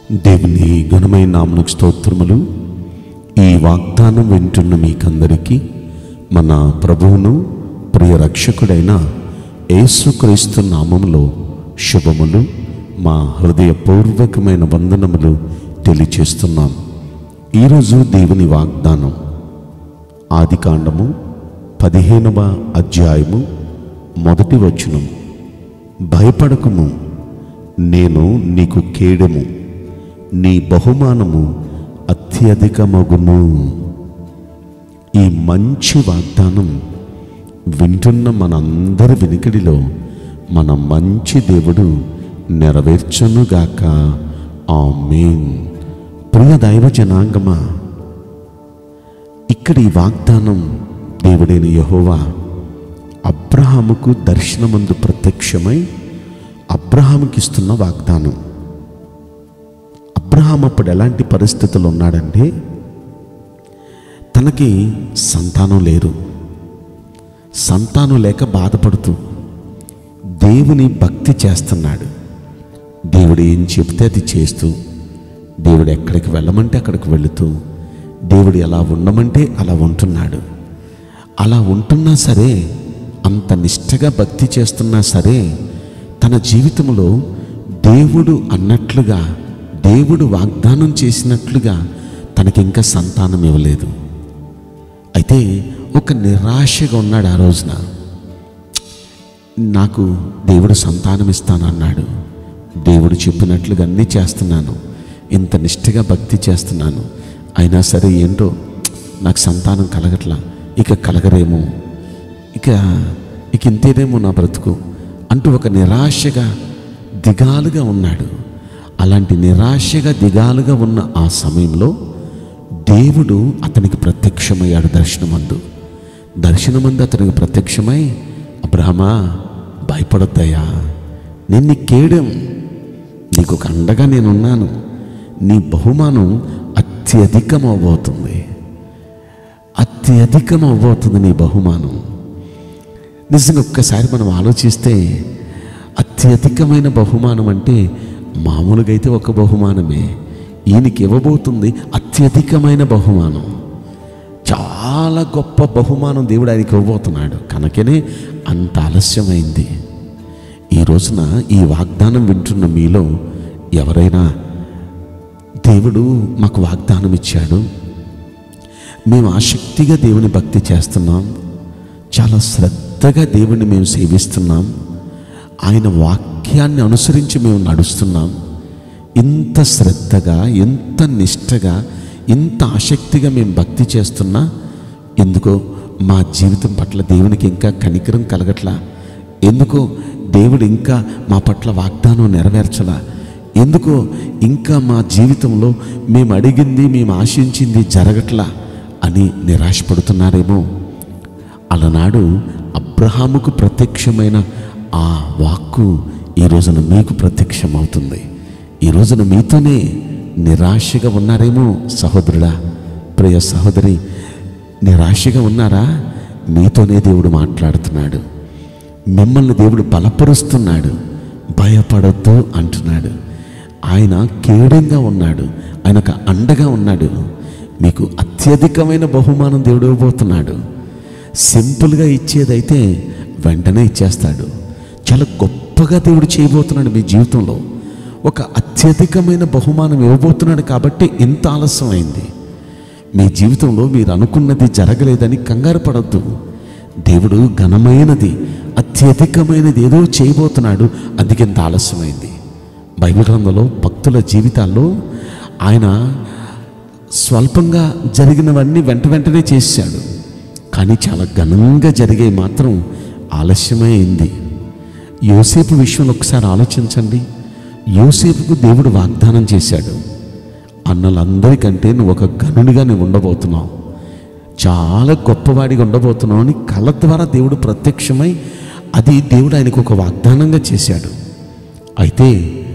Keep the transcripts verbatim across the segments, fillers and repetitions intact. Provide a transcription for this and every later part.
దేవుని ఘనమైన నామమునకు స్తోత్రములు. ఈ వాగ్దానం వింటున్న మీకందరికీ మన ప్రభువును ప్రియ రక్షకుడైన యేసుక్రీస్తు నామములో శుభములు, మా హృదయపూర్వకమైన వందనములు తెలియచేస్తున్నాం. ఈరోజు దేవుని వాగ్దానం ఆదికాండము పదిహేనవ అధ్యాయము మొదటి వచనం. భయపడకుము, నేను నీకు కేడెము, నీ బహుమానము అత్యధికమగును. ఈ మంచి వాగ్దానం వింటున్న మనందరి వినికిడిలో మన మంచి దేవుడు నెరవేర్చునుగాక. ఆమేన్. ప్రియ దైవ జనాంగమా, ఇక్కడ ఈ వాగ్దానం దేవుడైన యెహోవా అబ్రహాముకు దర్శనమందు ప్రత్యక్షమై అబ్రహాముకి ఇస్తున్న వాగ్దానం. అబ్రహాం అప్పుడు ఎలాంటి పరిస్థితులు ఉన్నాడంటే, తనకి సంతానం లేరు. సంతానం లేక బాధపడుతూ దేవుని భక్తి చేస్తున్నాడు. దేవుడు ఏం చెప్తే అది చేస్తూ, దేవుడు ఎక్కడికి వెళ్ళమంటే అక్కడికి వెళుతూ, దేవుడు ఎలా ఉండమంటే అలా ఉంటున్నాడు. అలా ఉంటున్నా సరే, అంత నిష్టగా భక్తి చేస్తున్నా సరే, తన జీవితంలో దేవుడు అన్నట్లుగా, దేవుడు వాగ్దానం చేసినట్లుగా తనకి ఇంకా సంతానం ఇవ్వలేదు. అయితే ఒక నిరాశగా ఉన్నాడు. ఆ రోజున నాకు దేవుడు సంతానం ఇస్తానన్నాడు, దేవుడు చెప్పినట్లుగా అన్నీ చేస్తున్నాను, ఇంత నిష్టగా భక్తి చేస్తున్నాను, అయినా సరే ఏంటో నాకు సంతానం కలగట్లా, ఇక కలగరేమో, ఇక ఇక ఇంతేనేమో నా బ్రతుకు అంటూ ఒక నిరాశగా దిగాలుగా ఉన్నాడు. అలాంటి నిరాశగా దిగాలుగా ఉన్న ఆ సమయంలో దేవుడు అతనికి ప్రత్యక్షమయ్యాడు. దర్శనమందు దర్శనమందు అతనికి ప్రత్యక్షమై, అబ్రహమా భయపడొద్దయ్యా, నేను నీ కేడెం, నీకు ఒక అండగా నేనున్నాను, నీ బహుమానం అత్యధికం అవబోతుంది, అత్యధికం అవబోతుంది నీ బహుమానం. నిజంగా ఒక్కసారి మనం ఆలోచిస్తే, అత్యధికమైన బహుమానం అంటే మామూలుగా అయితే ఒక బహుమానమే, ఈయనకి ఇవ్వబోతుంది అత్యధికమైన బహుమానం. చాలా గొప్ప బహుమానం దేవుడు ఆయనకి ఇవ్వబోతున్నాడు. కనుకనే అంత ఆలస్యమైంది. ఈ రోజున ఈ వాగ్దానం వింటున్న మీలో ఎవరైనా, దేవుడు మాకు వాగ్దానం ఇచ్చాడు, మేము ఆసక్తిగా దేవుని భక్తి చేస్తున్నాం, చాలా శ్రద్ధగా దేవుణ్ణి మేము సేవిస్తున్నాం, ఆయన వాక్యాన్ని అనుసరించి మేము నడుస్తున్నాం, ఇంత శ్రద్ధగా, ఎంత నిష్టగా, ఇంత ఆసక్తిగా మేము భక్తి చేస్తున్నా, ఎందుకో మా జీవితం పట్ల దేవునికి ఇంకా కనికరం కలగట్లా, ఎందుకో దేవుడు ఇంకా మా పట్ల వాగ్దానం నెరవేర్చలా, ఎందుకో ఇంకా మా జీవితంలో మేము అడిగింది, మేము ఆశించింది జరగట్లా అని నిరాశపడుతున్నారేమో. అలనాడు అబ్రహాముకు ప్రత్యక్షమైన ఆ వాక్కు ఈ రోజున మీకు ప్రత్యక్షమవుతుంది. ఈ రోజున మీతోనే నిరాశగా ఉన్నారేమో. సహోదరుడా, ప్రియ సహోదరి, నిరాశగా ఉన్నారా? మీతోనే దేవుడు మాట్లాడుతున్నాడు. మిమ్మల్ని దేవుడు బలపరుస్తున్నాడు. భయపడొద్దు అంటున్నాడు. ఆయన కేడంగా ఉన్నాడు, ఆయనకు అండగా ఉన్నాడు. మీకు అత్యధికమైన బహుమానం దేవుడు ఇవ్వబోతున్నాడు. సింపుల్గా ఇచ్చేదైతే వెంటనే ఇచ్చేస్తాడు. చాలా గొప్పగా దేవుడు చేయబోతున్నాడు మీ జీవితంలో. ఒక అత్యధికమైన బహుమానం ఇవ్వబోతున్నాడు కాబట్టి ఇంత ఆలస్యం అయింది. మీ జీవితంలో మీరు అనుకున్నది జరగలేదని కంగారు పడద్దు. దేవుడు ఘనమైనది, అత్యధికమైనది ఏదో చేయబోతున్నాడు, అందుకే ఇంత ఆలస్యమైంది. బైబిల్ గ్రంథంలో భక్తుల జీవితాల్లో ఆయన స్వల్పంగా జరిగినవన్నీ వెంట వెంటనే చేశాడు, కానీ చాలా ఘనంగా జరిగే మాత్రం ఆలస్యమే అయింది. యోసేపు విషయంలో ఒకసారి ఆలోచించండి. యోసేపుకు దేవుడు వాగ్దానం చేశాడు, అన్నలందరికంటే నువ్వు ఒక ఘనునిగా నువ్వు ఉండబోతున్నావు, చాలా గొప్పవాడిగా ఉండబోతున్నావు అని కళ ద్వారా దేవుడు ప్రత్యక్షమై, అది దేవుడు ఆయనకు ఒక వాగ్దానంగా చేశాడు. అయితే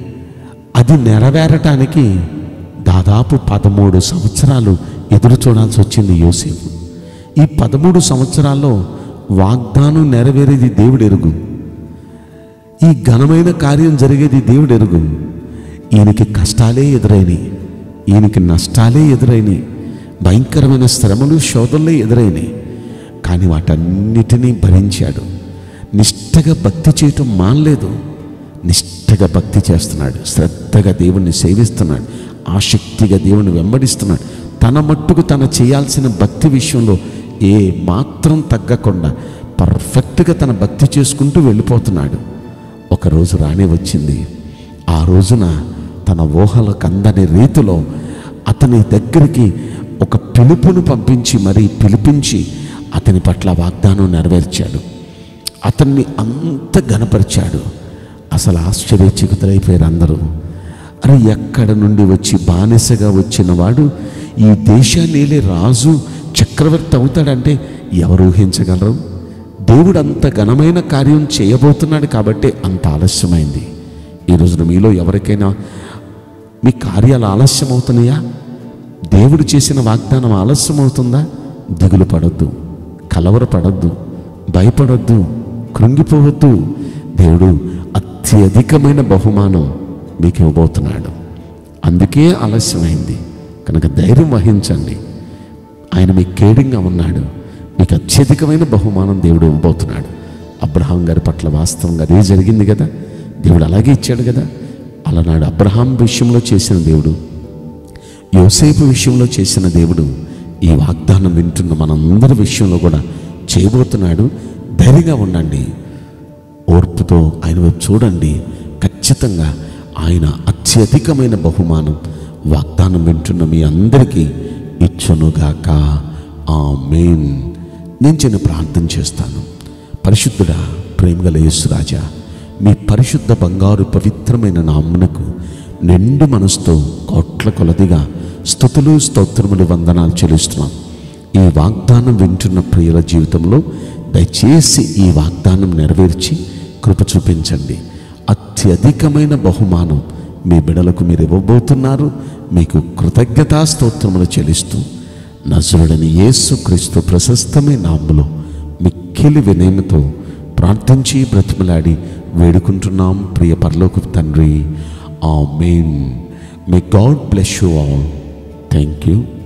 అది నెరవేరటానికి దాదాపు పదమూడు సంవత్సరాలు ఎదురు చూడాల్సి వచ్చింది యోసేపు. ఈ పదమూడు సంవత్సరాల్లో వాగ్దానం నెరవేరేది దేవుడు ఎరుగు, ఈ ఘనమైన కార్యం జరిగేది దేవుడు ఎరుగు. ఈయనకి కష్టాలే ఎదురైనాయి, ఈయనకి నష్టాలే ఎదురైనాయి, భయంకరమైన శ్రమలు శోధనలే ఎదురైనాయి. కానీ వాటన్నిటినీ భరించాడు. నిష్ఠగా భక్తి చేయటం మానలేదు. నిష్ఠగా భక్తి చేస్తున్నాడు, శ్రద్ధగా దేవుణ్ణి సేవిస్తున్నాడు, ఆసక్తిగా దేవుణ్ణి వెంబడిస్తున్నాడు. తన మట్టుకు తన చేయాల్సిన భక్తి విషయంలో ఏ మాత్రం తగ్గకుండా పర్ఫెక్ట్గా తన భక్తి చేసుకుంటూ వెళ్ళిపోతున్నాడు. ఒకరోజు రానే వచ్చింది. ఆ రోజున తన ఊహలకు అందని రీతిలో అతని దగ్గరికి ఒక పిలుపును పంపించి మరీ పిలిపించి అతని పట్ల వాగ్దానం నెరవేర్చాడు. అతన్ని అంత ఘనపరిచాడు. అసలు ఆశ్చర్యచకితులైపోయారు అందరూ. అరే, ఎక్కడ నుండి వచ్చి బానిసగా వచ్చిన వాడు ఈ దేశాన్ని రాజు చక్రవర్తి అవుతాడంటే ఎవరు ఊహించగలరు? దేవుడు అంత ఘనమైన కార్యం చేయబోతున్నాడు కాబట్టి అంత ఆలస్యమైంది. ఈ రోజున మీలో ఎవరికైనా మీ కార్యాలు ఆలస్యం అవుతున్నాయా? దేవుడు చేసిన వాగ్దానం ఆలస్యం అవుతుందా? దిగులు పడొద్దు, కలవరపడొద్దు, భయపడొద్దు, కృంగిపోవద్దు. దేవుడు అత్యధికమైన బహుమానం మీకు ఇవ్వబోతున్నాడు. అందుకే ఆలస్యమైంది కనుక ధైర్యం వహించండి. ఆయన మీకు కేడింగ్గా ఉన్నాడు. మీకు అత్యధికమైన బహుమానం దేవుడు ఇవ్వబోతున్నాడు. అబ్రహాం గారి పట్ల వాస్తవంగా అదే జరిగింది కదా. దేవుడు అలాగే ఇచ్చాడు కదా. అలనాడు అబ్రహాం విషయంలో చేసిన దేవుడు, యోసేపు విషయంలో చేసిన దేవుడు ఈ వాగ్దానం వింటున్న మనందరి విషయంలో కూడా చేయబోతున్నాడు. ధైర్యంగా ఉండండి, ఓర్పుతో ఆయన వైపు చూడండి. ఖచ్చితంగా ఆయన అత్యధికమైన బహుమానం వాగ్దానం వింటున్న మీ అందరికీ ఇచ్చునుగాక. ఆమేన్. నేను చిన్న ప్రార్థన చేస్తాను. పరిశుద్ధుడా, ప్రేమగల యేసురాజా, మీ పరిశుద్ధ బంగారు పవిత్రమైన నామమునకు నిండు మనసుతో కోట్ల కొలదిగా స్తుతులు స్తోత్రములు వందనాలు చెల్లిస్తున్నాం. ఈ వాగ్దానం వింటున్న ప్రియుల జీవితంలో దయచేసి ఈ వాగ్దానం నెరవేర్చి కృప చూపించండి. అత్యధికమైన బహుమానం మీ బిడ్డలకు మీరు ఇవ్వబోతున్నారు. మీకు కృతజ్ఞతా స్తోత్రములు చెల్లిస్తూ నజరుడని యేసు క్రీస్తు ప్రశస్తమైన నామములో మిక్కిలి వినయముతో ప్రార్థించి బ్రతిమలాడి వేడుకుంటున్నాం ప్రియ పరలోకపు తండ్రి. Amen. May God bless you all. Thank you.